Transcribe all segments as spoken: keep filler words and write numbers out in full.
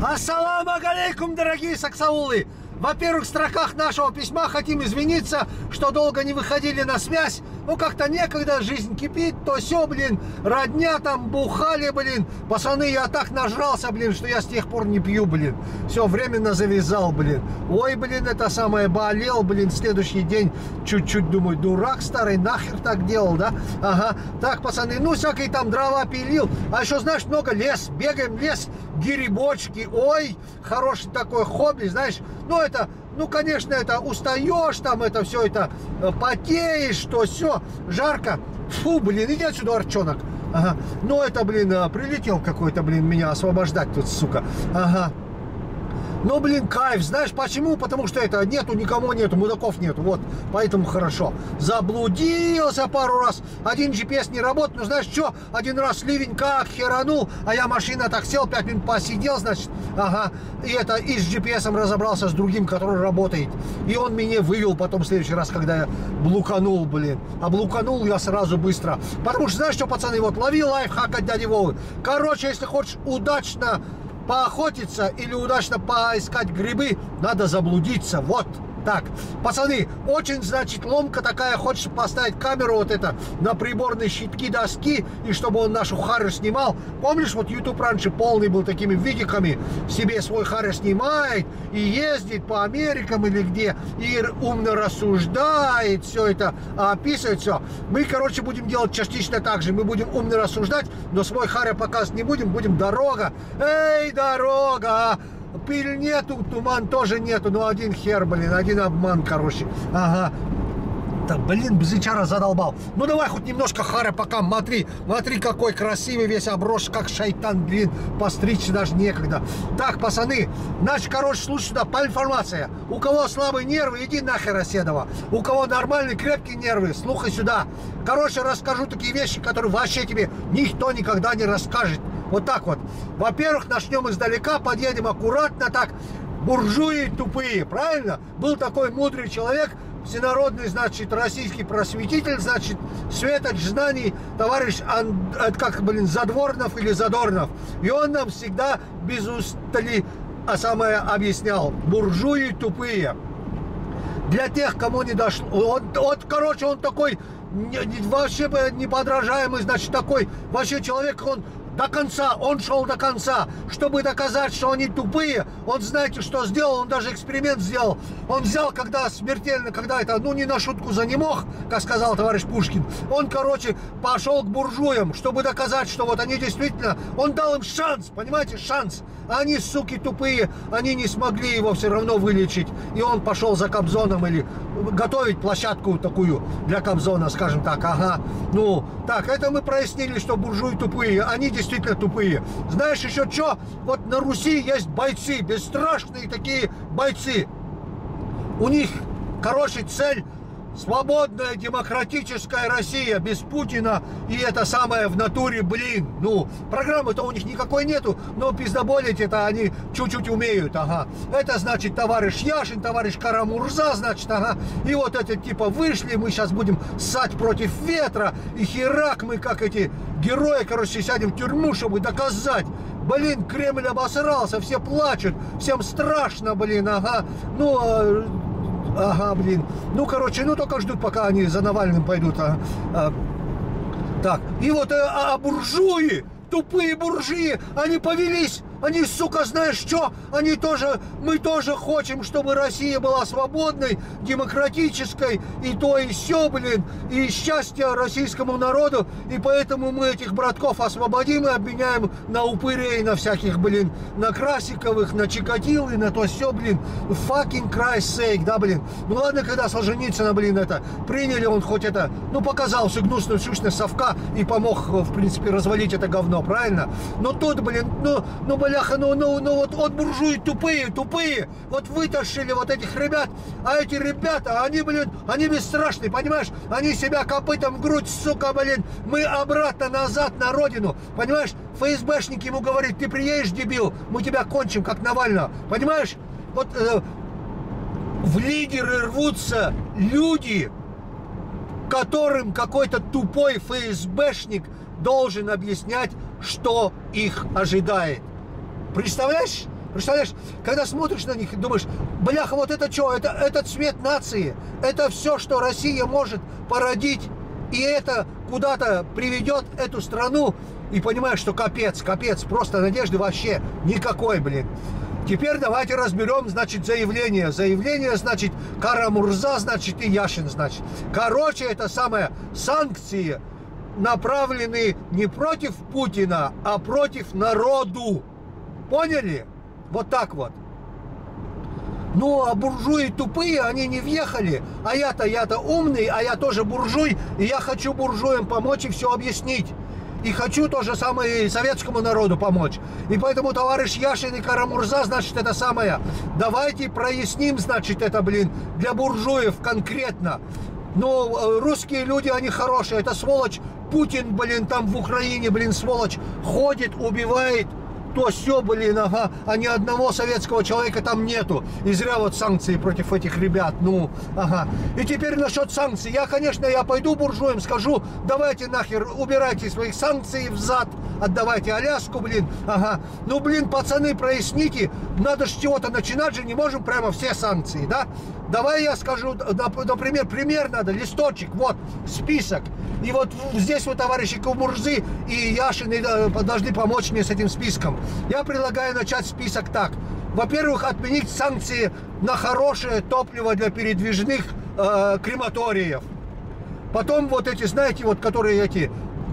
Ассаламу алейкум, дорогие саксаулы! Во-первых, в строках нашего письма хотим извиниться, что долго не выходили на связь. Ну, как-то некогда, жизнь кипит, то все, блин, родня там бухали, блин. Пацаны, я так нажрался, блин, что я с тех пор не пью, блин. Все, временно завязал, блин. Ой, блин, это самое, болел, блин, следующий день чуть-чуть, думаю, дурак старый, нахер так делал, да? Ага, так, пацаны, ну, всякие там дрова пилил. А еще, знаешь, много лес, бегаем в лес, грибочки, ой, хороший такой хобби, знаешь. Ну, это, ну, конечно, это устаешь, там, это все, это потеешь, что все, жарко. Фу, блин, иди отсюда, арчонок. Ага, ну, это, блин, прилетел какой-то, блин, меня освобождать тут, сука. Ага. Ну, блин, кайф. Знаешь почему? Потому что это нету, никому нету, мудаков нету. Вот, поэтому хорошо. Заблудился пару раз. Один джи пи эс не работает. Ну, знаешь что? Один раз ливень как херанул, а я машина так сел, пять минут посидел, значит. Ага. И это, и с джи пи эсом разобрался с другим, который работает. И он меня вывел потом в следующий раз, когда я блуканул, блин. А блуканул я сразу быстро. Потому что, знаешь что, пацаны, вот, лови лайфхак от дяди Вовы. Короче, если хочешь удачно поохотиться или удачно поискать грибы, надо заблудиться. Вот так. Пацаны, очень, значит, ломка такая, хочешь поставить камеру вот это на приборные щитки доски, и чтобы он нашу харю снимал. Помнишь, вот YouTube раньше полный был такими видиками, себе свой харю снимает и ездит по Америкам или где, и умно рассуждает, все это описывает, все. Мы, короче, будем делать частично так же. Мы будем умно рассуждать, но свой харя показывать не будем, будем дорога. Эй, дорога! Пыль нету, туман тоже нету, ну один хер, блин, один обман, короче. Ага. Да, блин, бзычара задолбал. Ну давай хоть немножко харя пока, смотри, смотри, какой красивый весь оброс, как шайтан, блин, постричься даже некогда. Так, пацаны, значит, короче, слушай сюда, по информации. У кого слабые нервы, иди нахер, оседова. У кого нормальные, крепкие нервы, слухай сюда. Короче, расскажу такие вещи, которые вообще тебе никто никогда не расскажет. Вот так вот. Во-первых, начнем издалека, подъедем аккуратно так. Буржуи тупые, правильно? Был такой мудрый человек, всенародный, значит, российский просветитель, значит, светоч знаний, товарищ, Ан... как, блин, Задворнов или Задорнов. И он нам всегда без устали, а самое объяснял. Буржуи тупые. Для тех, кому не дошло. Вот, вот, короче, он такой не, не, вообще неподражаемый, значит, такой вообще человек, он до конца, он шел до конца, чтобы доказать, что они тупые. Он, знаете, что сделал? Он даже эксперимент сделал. Он взял, когда смертельно, когда это, ну, не на шутку занемог, как сказал товарищ Пушкин, он, короче, пошел к буржуям, чтобы доказать, что вот они действительно, он дал им шанс, понимаете, шанс. А они, суки, тупые, они не смогли его все равно вылечить. И он пошел за Кобзоном или готовить площадку такую для Кобзона, скажем так, ага. Ну, так, это мы прояснили, что буржуи тупые, они действительно действительно тупые. Знаешь еще что? Вот на Руси есть бойцы, бесстрашные такие бойцы. У них, короче, цель свободная демократическая Россия без Путина, и это самое в натуре, блин. Ну, программы-то у них никакой нету, но пиздоболить это они чуть-чуть умеют, ага. Это значит товарищ Яшин, товарищ Карамурза, значит, ага. И вот эти типа вышли, мы сейчас будем ссать против ветра, и херак мы как эти герои, короче, сядем в тюрьму, чтобы доказать. Блин, Кремль обосрался, все плачут, всем страшно, блин, ага. Ну, ага, блин. Ну, короче, ну только ждут, пока они за Навальным пойдут. А, а, так, и вот а, а буржуи, тупые буржуи, они повелись. Они, сука, знаешь что? Они тоже, мы тоже хотим, чтобы Россия была свободной, демократической, и то, и сё, блин, и счастье российскому народу, и поэтому мы этих братков освободим и обменяем на упырей, на всяких, блин, на Красиковых, на Чикатилы, на то сё, блин, fucking Christ's sake, да, блин. Ну ладно, когда Солженицына, блин, это, приняли, он хоть это, ну, показал всю гнусную сущность совка и помог, в принципе, развалить это говно, правильно? Но тут, блин, ну, ну, бляха, ну, ну, ну, вот, вот буржуи тупые, тупые, вот вытащили вот этих ребят, а эти ребята, они, блин, они бесстрашные, понимаешь, они себя копытом в грудь, сука, блин, мы обратно назад на родину, понимаешь, ФСБшник ему говорит, ты приедешь, дебил, мы тебя кончим, как Навального, понимаешь, вот э, в лидеры рвутся люди, которым какой-то тупой ФСБшник должен объяснять, что их ожидает. Представляешь? Представляешь, когда смотришь на них и думаешь, бляха, вот это что, это, это цвет нации, это все, что Россия может породить, и это куда-то приведет эту страну, и понимаешь, что капец, капец, просто надежды вообще никакой, блин. Теперь давайте разберем, значит, заявление. Заявление, значит, Кара-Мурза, значит, и Яшин, значит. Короче, это самое, санкции направлены не против Путина, а против народу. Поняли? Вот так вот. Ну, а буржуи тупые, они не въехали. А я-то, я-то умный, а я тоже буржуй, и я хочу буржуям помочь и все объяснить. И хочу то же самое и советскому народу помочь. И поэтому, товарищ Яшин и Кара-Мурза, значит, это самое. Давайте проясним, значит, это, блин, для буржуев конкретно. Ну, русские люди, они хорошие. Это сволочь Путин, блин, там в Украине, блин, сволочь, ходит, убивает. То все, блин, ага, а ни одного советского человека там нету. И зря вот санкции против этих ребят, ну, ага. И теперь насчет санкций. Я, конечно, я пойду буржуям, скажу, давайте нахер, убирайте своих санкций взад, отдавайте Аляску, блин, ага. Ну, блин, пацаны, проясните, надо ж чего-то начинать же, не можем прямо все санкции, да? Давай я скажу, например, пример надо, листочек, вот, список. И вот здесь вот товарищи Кара-Мурзы и Яшин должны помочь мне с этим списком. Я предлагаю начать список так. Во-первых, отменить санкции на хорошее топливо для передвижных э, крематориев. Потом вот эти, знаете, вот которые эти,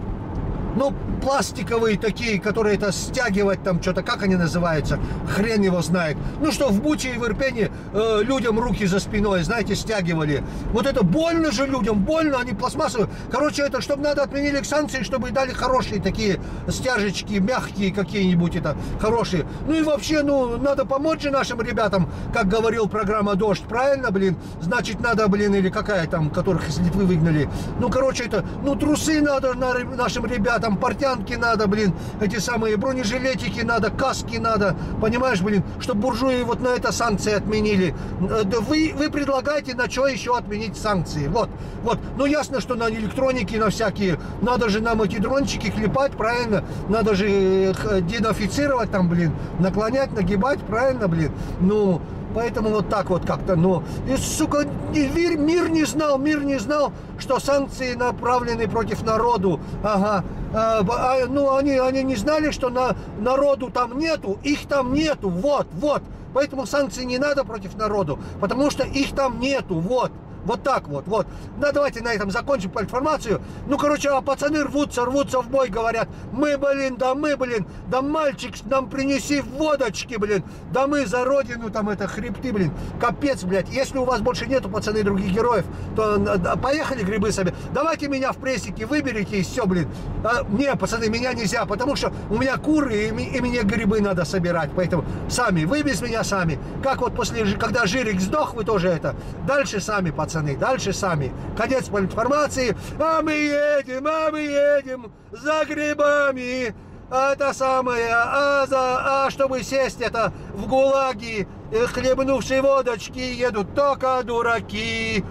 ну, пластиковые такие, которые это стягивать там что-то, как они называются, хрен его знает. Ну что, в Буче и в Ирпене э, людям руки за спиной, знаете, стягивали. Вот это больно же людям, больно, они пластмассовые. Короче, это, чтобы надо отменили санкции, чтобы дали хорошие такие стяжечки, мягкие какие-нибудь, это, хорошие. Ну и вообще, ну, надо помочь же нашим ребятам, как говорил программа «Дождь», правильно, блин? Значит, надо, блин, или какая там, которых из Литвы выгнали. Ну, короче, это, ну, трусы надо нашим ребятам, портянки надо, блин, эти самые бронежилетики надо, каски надо, понимаешь, блин, чтобы буржуи вот на это санкции отменили. Вы, вы предлагаете на что еще отменить санкции? Вот, вот, ну ясно, что на электроники, на всякие, надо же нам эти дрончики клепать, правильно, надо же денофицировать там, блин, наклонять, нагибать, правильно, блин, ну... Поэтому вот так вот как-то, ну, и, сука, мир, мир не знал, мир не знал, что санкции направлены против народу, ага, а, а, ну, они, они не знали, что на, народу там нету, их там нету, вот, вот, поэтому санкций не надо против народу, потому что их там нету, вот. Вот так вот, вот. Да, давайте на этом закончим по информацию. Ну, короче, а пацаны рвутся, рвутся в бой, говорят, мы, блин, да мы, блин, да мальчик, нам принеси водочки, блин, да мы за родину, там, это, хребты, блин, капец, блядь. Если у вас больше нету, пацаны, других героев, то поехали грибы себе. Давайте меня в прессике выберите и все, блин. А, не, пацаны, меня нельзя, потому что у меня куры, и, и мне грибы надо собирать, поэтому сами, вы без меня сами. Как вот после, когда Жирик сдох, вы тоже это, дальше сами, пацаны. Дальше сами. Конец по информации. А мы едем, а мы едем за грибами. А это самое. А, за, а чтобы сесть это в ГУЛАГе, хлебнувшие водочки, едут только дураки.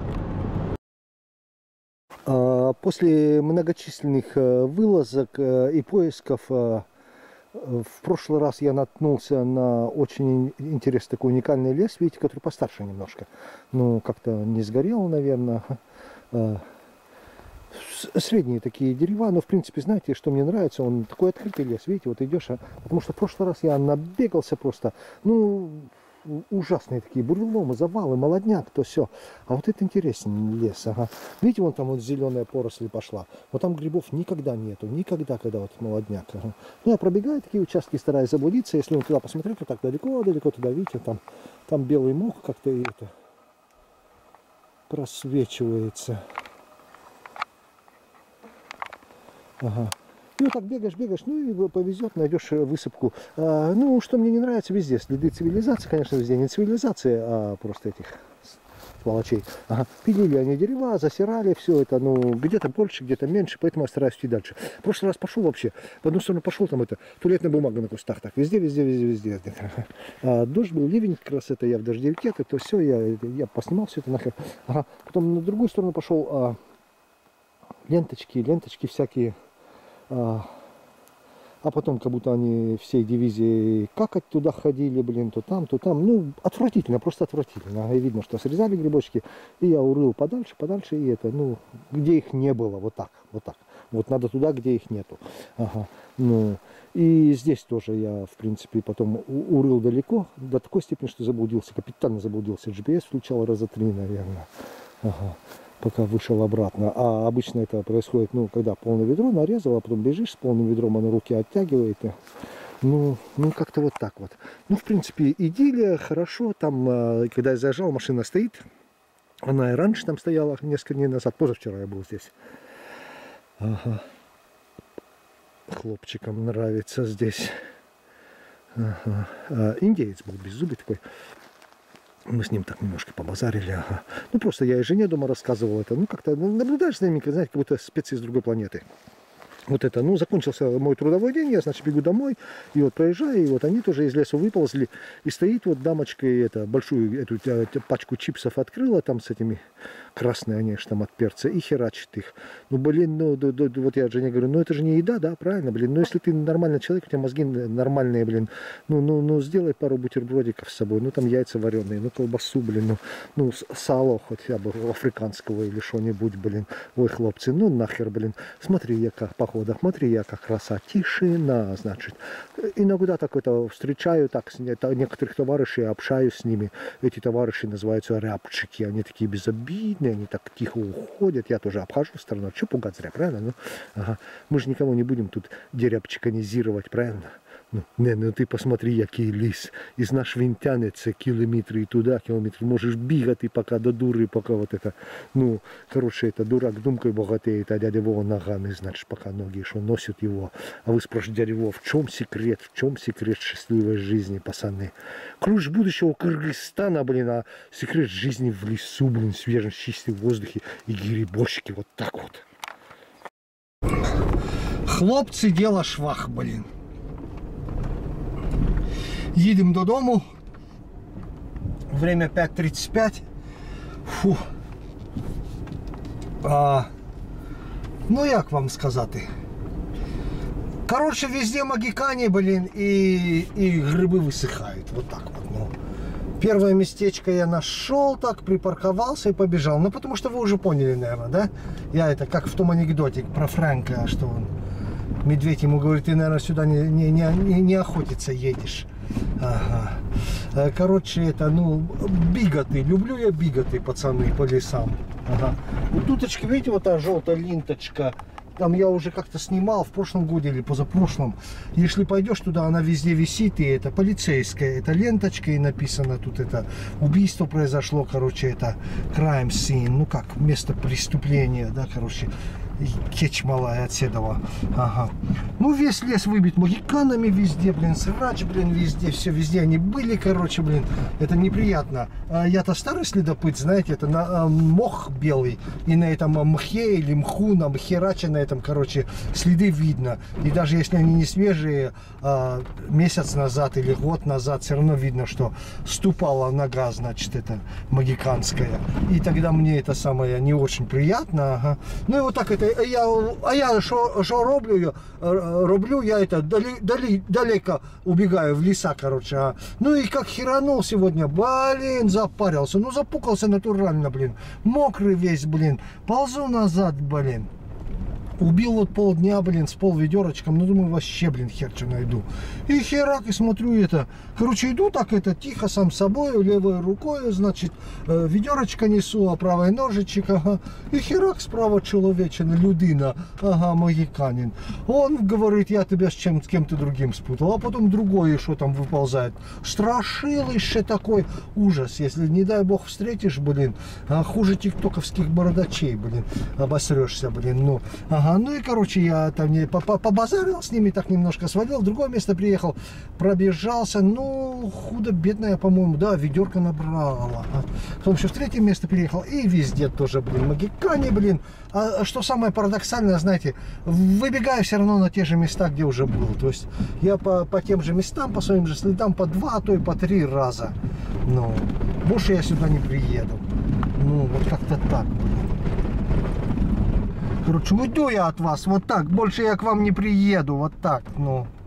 После многочисленных вылазок и поисков в прошлый раз я наткнулся на очень интересный такой уникальный лес, видите, который постарше немножко. Ну, как-то не сгорел, наверное. Средние такие дерева, но в принципе, знаете, что мне нравится, он такой открытый лес, видите, вот идешь, а... потому что в прошлый раз я набегался просто, ну, ужасные такие буреломы, завалы, молодняк, то все. А вот это интересный лес, ага. Видите, вон там вот зеленая поросль пошла. Вот там грибов никогда нету, никогда, когда вот молодняк. Ага. Ну, я пробегаю такие участки, стараюсь заблудиться. Если он туда посмотреть, то так далеко-далеко туда, видите, там, там белый мох как-то это просвечивается. Ага. И вот так бегаешь, бегаешь, ну и повезет, найдешь высыпку. А, ну, что мне не нравится везде, следы цивилизации, конечно, везде не цивилизации, а просто этих сволочей. Ага. Пилили они дерева, засирали все это, ну, где-то больше, где-то меньше, поэтому я стараюсь идти дальше. В прошлый раз пошел вообще, в одну сторону пошел, там это, туалетная бумага на кустах, так, везде, везде, везде, везде. А, дождь был, ливень, как раз это я в дождевике, это все, я, я поснимал все это нахер. Ага. Потом на другую сторону пошел, а, ленточки, ленточки всякие. а потом как будто они всей дивизией какать туда ходили, блин, то там, то там. Ну, отвратительно, просто отвратительно. И видно, что срезали грибочки, и я урыл подальше, подальше, и это, ну, где их не было, вот так, вот так. Вот надо туда, где их нету. Ага, ну, и здесь тоже я, в принципе, потом урыл далеко, до такой степени, что заблудился, капитально заблудился. джи пи эс включал раза три, наверное. Ага, пока вышел обратно. А обычно это происходит, ну, когда полное ведро нарезал, а потом бежишь с полным ведром, оно руки оттягивает. И, ну, ну как-то вот так вот. Ну, в принципе, идиллия, хорошо. Там, когда я заезжал, машина стоит. Она и раньше там стояла, несколько дней назад. Позавчера я был здесь. Ага. Хлопчикам нравится здесь. Ага. А, индеец был беззубый такой. Мы с ним так немножко побазарили. Ага. Ну просто я и жене дома рассказывал это. Ну как-то наблюдаешь за ними, знаете, как будто специи с другой планеты. Вот это, ну, закончился мой трудовой день, я, значит, бегу домой, и вот проезжаю, и вот они тоже из леса выползли, и стоит вот дамочка, и это, большую эту, эту пачку чипсов открыла, там с этими, красные они, что там от перца, и херачит их. Ну, блин, ну, да, да, вот я жене говорю, ну, это же не еда, да, правильно, блин, ну, если ты нормальный человек, у тебя мозги нормальные, блин, ну, ну, ну, сделай пару бутербродиков с собой, ну, там яйца вареные, ну, колбасу, блин, ну, ну, сало хотя бы африканского или что-нибудь, блин, ой, хлопцы, ну, нахер, блин, смотри, я как похож. Смотри, я как краса, тишина, значит. Иногда так это встречаю, так, некоторых товарищей, общаюсь с ними. Эти товарищи называются рябчики, они такие безобидные, они так тихо уходят. Я тоже обхожу сторону, что пугать зря, правильно? Ну, ага. Мы же никого не будем тут дерябчиканизировать, правильно? Ну, не, ну ти посмотри, який ліс. Із наш він тянеться кілометри і туди, кілометри. Можеш бігати поки до дури, поки вот это. Ну, короче, это дурак думкой богатеет, а дядя Вова ногами, значит, пока ноги, что носит его. А вы спрашиваете, дядя Вова, в чем секрет, в чем секрет счастливой жизни, пацаны? Ключ будущего Кыргызстана, блин, а секрет жизни в лесу, блин, в свежем, чистом воздухе и грибочки, вот так вот. Хлопцы, дело швах, блин. Їдемо додому. Время п'ять тридцять п'ять. Фу. А, ну як вам сказати? Короче, везде магикане, блин, и, и грибы высыхают. Вот так вот. Ну. Первое местечко я нашел, так припарковался и побежал. Ну, потому что вы уже поняли, наверное, да? Я это как в том анекдоте про Фрэнка, что он... Медведь ему говорит, ты, наверное, сюда не, не, не, не охотиться едешь. Ага. Короче, это, ну, биготы. Люблю я биготы, пацаны, по лесам. Ага. Вот туточка, видите, вот та желтая ленточка. Там я уже как-то снимал в прошлом году или позапрошлом. Если пойдешь туда, она везде висит, и это полицейская, это ленточка, и написано тут это убийство произошло, короче, это crime scene, ну как, место преступления, да, короче. Кетч малая отседова. Ага. Ну, весь лес выбит магиканами везде, блин, срач, блин, везде, все, везде они были, короче, блин, это неприятно. А я-то старый следопыт, знаете, это на, а, мох белый, и на этом мхе или мху, на мхераче на этом, короче, следы видно. И даже если они не свежие, а, месяц назад или год назад, все равно видно, что ступала нога, значит, это магиканская. И тогда мне это самое не очень приятно, ага. Ну, и вот так это Я, а я що, що роблю? Я, роблю я это дали, дали, далеко убегаю в леса, короче. А. Ну и как херанул сегодня, блин, запарился. Ну запукался натурально, блин. Мокрый весь, блин. Ползу назад, блин. Убил вот полдня, блин, с полведерочком. Ну, думаю, вообще, блин, хер что найду. И херак, и смотрю это. Короче, иду так это тихо, сам собой, левой рукой, значит, ведерочка несу, а правой ножичек, ага. И херак справа человечина, людина, ага, магиканин. Он говорит, я тебя с чем, с кем-то другим спутал. А потом другой, что там выползает. Страшилище такой. Ужас. Если, не дай бог, встретишь, блин, а хуже тиктоковских бородачей, блин, обосрешься, блин, ну, ага. Ага, ну и, короче, я там не побазарил с ними, так немножко свалил, в другое место приехал, пробежался, ну, худо-бедно, по-моему, да, ведерко набрала. Потом еще в третье место приехал, и везде тоже, блин, магикане, блин. А что самое парадоксальное, знаете, выбегаю все равно на те же места, где уже был. То есть я по, по тем же местам, по своим же следам, по два, а то и по три раза. Ну, больше я сюда не приеду. Ну, вот как-то так, блин. Короче, уйду я от вас, вот так, больше я к вам не приеду, вот так, ну.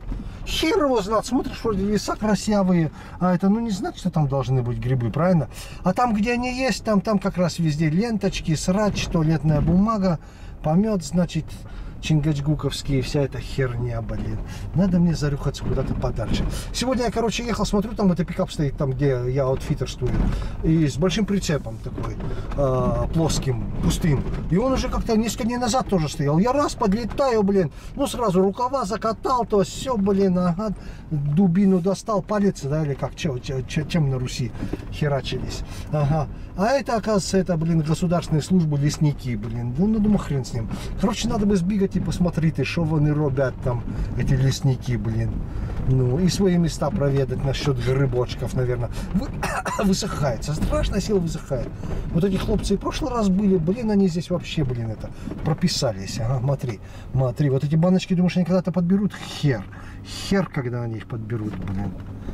Хер его знает, смотришь, вроде леса красивые, а это, ну, не значит, что там должны быть грибы, правильно? А там, где они есть, там, там как раз везде ленточки, срач, туалетная бумага, помет, значит, чингачгуковские, вся эта херня, блин. Надо мне зарюхаться куда-то подальше. Сегодня я, короче, ехал, смотрю, там это пикап стоит, там, где я аутфитерствую, и с большим прицепом такой, э, плоским, пустым. И он уже как-то несколько дней назад тоже стоял. Я раз подлетаю, блин, ну, сразу рукава закатал, то все, блин, ага, дубину достал, палец, да, или как, че, че, че, чем на Руси херачились. Ага. А это, оказывается, это, блин, государственные службы, лесники, блин. Ну, ну, думаю, хрен с ним. Короче, надо бы сбегать и посмотреть, что они робят там, эти лесники, блин. Ну, и свои места проведать насчет грибочков, наверное. Вы... Высыхается, страшная сила высыхает. Вот эти хлопцы и в прошлый раз были, блин, они здесь вообще, блин, это, прописались. Ага, смотри, смотри, вот эти баночки, думаешь, они когда-то подберут? Хер. Хер, когда они их подберут, блин.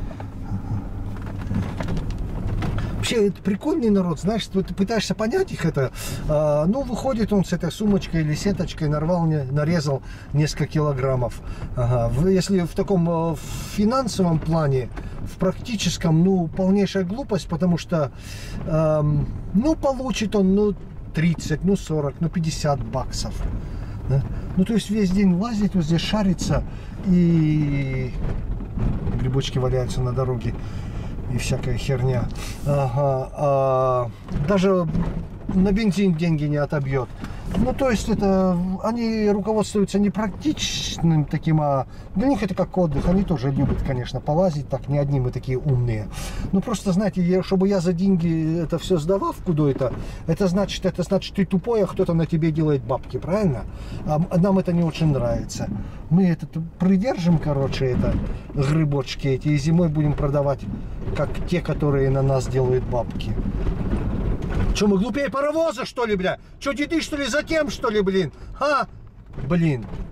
Вообще, это прикольный народ, знаешь, ты пытаешься понять их, это, а, ну, выходит он с этой сумочкой или сеточкой, нарвал, нарезал несколько килограммов. Ага. В, если в таком в финансовом плане, в практическом, ну, полнейшая глупость, потому что, эм, ну, получит он, ну, тридцать, ну, сорок, ну, пятьдесят баксов. Да? Ну, то есть весь день лазить, вот здесь шариться, и грибочки валяются на дороге. И всякая херня. Ага. А, даже на бензин деньги не отобьет. Ну, то есть, это они руководствуются не практичным таким, а для них это как отдых. Они тоже любят, конечно, полазить. Так, не одни мы такие умные. Ну, просто, знаете, чтобы я за деньги это все сдавал куда-то, это значит, это значит, ты тупой, а кто-то на тебе делает бабки, правильно? А нам это не очень нравится. Мы это придержим, короче, это грибочки эти, и зимой будем продавать, как те, которые на нас делают бабки. Че, мы глупее паровоза, что ли, бля? Че, деды, что ли, за тем, что ли, блин? А? Блин.